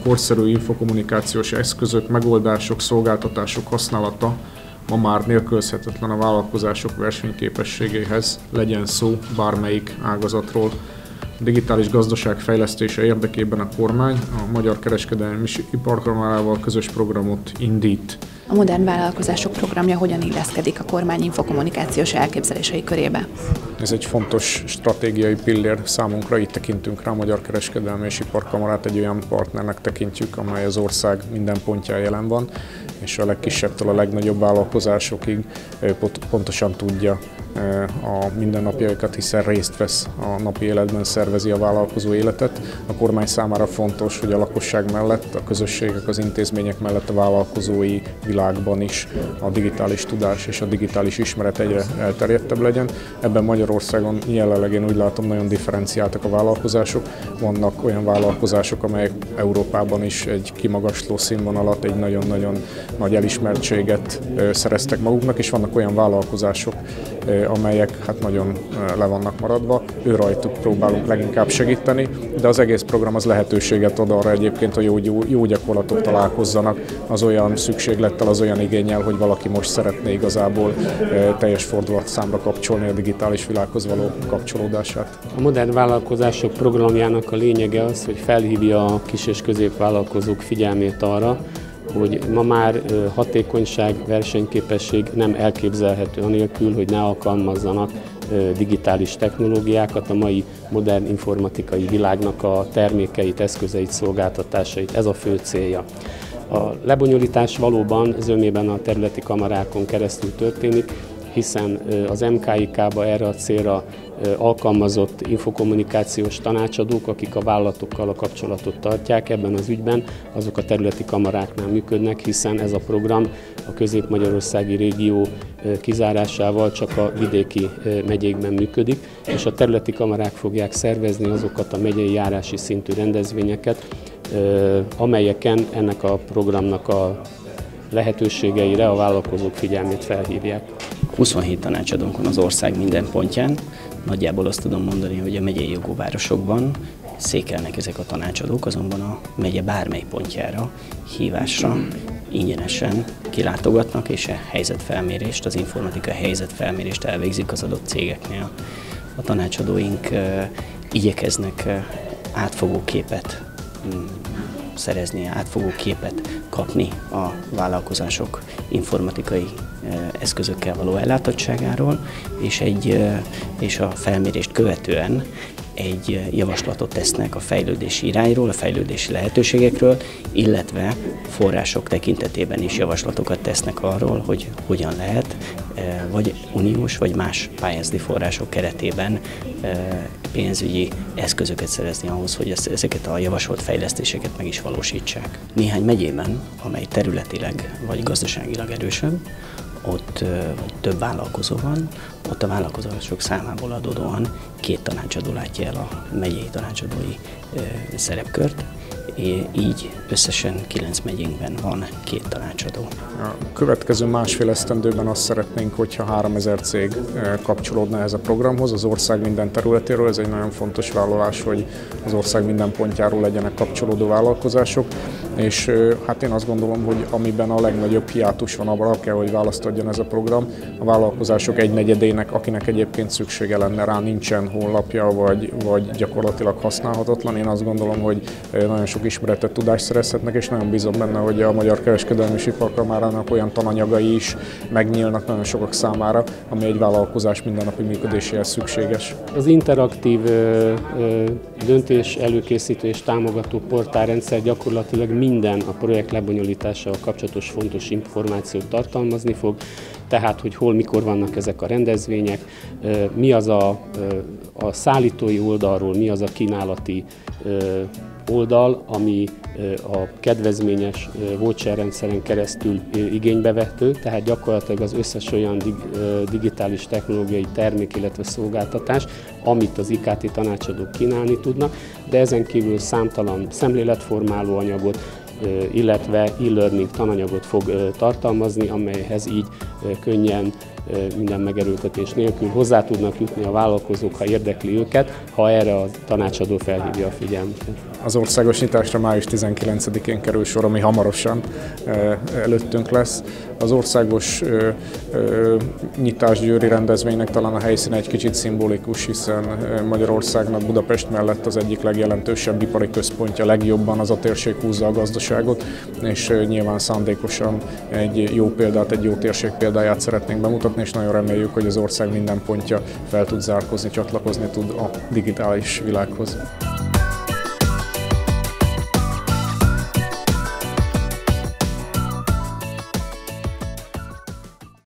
korszerű infokommunikációs eszközök, megoldások, szolgáltatások használata ma már nélkülözhetetlen a vállalkozások versenyképességéhez, legyen szó bármelyik ágazatról. A digitális gazdaság fejlesztése érdekében a kormány a Magyar Kereskedelmi Iparkamarával közös programot indít. A modern vállalkozások programja hogyan illeszkedik a kormány infokommunikációs elképzelései körébe? Ez egy fontos stratégiai pillér számunkra, itt tekintünk rá, a Magyar Kereskedelmi és Iparkamarát egy olyan partnernek tekintjük, amely az ország minden pontján jelen van, és a legkisebbtől a legnagyobb vállalkozásokig pontosan tudja a mindennapjaikat, hiszen részt vesz a napi életben, szervezi a vállalkozó életet. A kormány számára fontos, hogy a lakosság mellett, a közösségek, az intézmények mellett a vállalkozói világban is a digitális tudás és a digitális ismeret egyre elterjedtebb legyen. Ebben Magyarországon jelenleg én úgy látom, nagyon differenciáltak a vállalkozások. Vannak olyan vállalkozások, amelyek Európában is egy kimagasló színvonalat, egy nagyon-nagyon nagy elismertséget szereztek maguknak, és vannak olyan vállalkozások, amelyek hát nagyon le vannak maradva. Ő rajtuk próbálunk leginkább segíteni, de az egész program az lehetőséget ad arra egyébként, hogy jó gyakorlatok találkozzanak az olyan szükséglettel, az olyan igénnyel, hogy valaki most szeretné igazából teljes fordulatszámra kapcsolni a digitális világhoz való kapcsolódását. A modern vállalkozások programjának a lényege az, hogy felhívja a kis- és középvállalkozók figyelmét arra, hogy ma már hatékonyság, versenyképesség nem elképzelhető anélkül, hogy ne alkalmazzanak digitális technológiákat, a mai modern informatikai világnak a termékeit, eszközeit, szolgáltatásait. Ez a fő célja. A lebonyolítás valóban zömében a területi kamarákon keresztül történik, hiszen az MKIK-ba erre a célra alkalmazott infokommunikációs tanácsadók, akik a vállalatokkal a kapcsolatot tartják ebben az ügyben, azok a területi kamaráknál működnek, hiszen ez a program a közép-magyarországi régió kizárásával csak a vidéki megyékben működik, és a területi kamarák fogják szervezni azokat a megyei járási szintű rendezvényeket, amelyeken ennek a programnak a lehetőségeire a vállalkozók figyelmét felhívják. 27 tanácsadónk van az ország minden pontján. Nagyjából azt tudom mondani, hogy a megyei jogú városokban székelnek ezek a tanácsadók, azonban a megye bármely pontjára hívásra ingyenesen kilátogatnak, és a helyzetfelmérést, az informatikai helyzetfelmérést elvégzik az adott cégeknél. A tanácsadóink igyekeznek átfogó képet szerezni, átfogó képet kapni a vállalkozások informatikai eszközökkel való ellátottságáról, és a felmérést követően egy javaslatot tesznek a fejlődési irányról, a fejlődési lehetőségekről, illetve források tekintetében is javaslatokat tesznek arról, hogy hogyan lehet vagy uniós, vagy más pályázati források keretében pénzügyi eszközöket szerezni ahhoz, hogy ezeket a javasolt fejlesztéseket meg is valósítsák. Néhány megyében, amely területileg vagy gazdaságilag erősebb, ott több vállalkozó van, ott a vállalkozások számából adódóan 2 tanácsadó látja el a megyei tanácsadói szerepkört, így összesen 9 megyénkben van 2 tanácsadó. A következő másfél esztendőben azt szeretnénk, hogyha 3000 cég kapcsolódna ez a programhoz az ország minden területéről. Ez egy nagyon fontos vállalás, hogy az ország minden pontjáról legyenek kapcsolódó vállalkozások, és hát én azt gondolom, hogy amiben a legnagyobb hiátus van, arra kell, hogy választ adjon ez a program. A vállalkozások 1/4-ének, akinek egyébként szüksége lenne rá, nincsen honlapja, vagy gyakorlatilag használhatatlan. Én azt gondolom, hogy nagyon sok ismeretet, tudást szerezhetnek, és nagyon bízom benne, hogy a Magyar Kereskedelmi és Iparkamarának olyan tananyagai is megnyílnak nagyon sokak számára, ami egy vállalkozás mindennapi működéséhez szükséges. Az interaktív döntés előkészítő és támogató portálrendszer gyakorlatilag minden a projekt lebonyolításával kapcsolatos fontos információt tartalmazni fog, tehát hogy hol, mikor vannak ezek a rendezvények, mi az a szállítói oldalról, mi az a kínálati oldal, ami a kedvezményes voucher-rendszeren keresztül igénybe vehető, tehát gyakorlatilag az összes olyan digitális technológiai termék, illetve szolgáltatás, amit az IKT tanácsadók kínálni tudnak, de ezen kívül számtalan szemléletformáló anyagot, illetve e-learning tananyagot fog tartalmazni, amelyhez így könnyen minden megerőltetés nélkül hozzá tudnak jutni a vállalkozók, ha érdekli őket, ha erre a tanácsadó felhívja a figyelmüket. Az országos nyitásra május 19-én kerül sor, ami hamarosan előttünk lesz. Az országos nyitás győri rendezvénynek talán a helyszíne egy kicsit szimbolikus, hiszen Magyarországnak Budapest mellett az egyik legjelentősebb ipari központja, legjobban az a térség húzza a gazdaságot, és nyilván szándékosan egy jó példát, egy jó térség példáját szeretnénk bemutatni, és nagyon reméljük, hogy az ország minden pontja fel tud zárkózni, csatlakozni tud a digitális világhoz.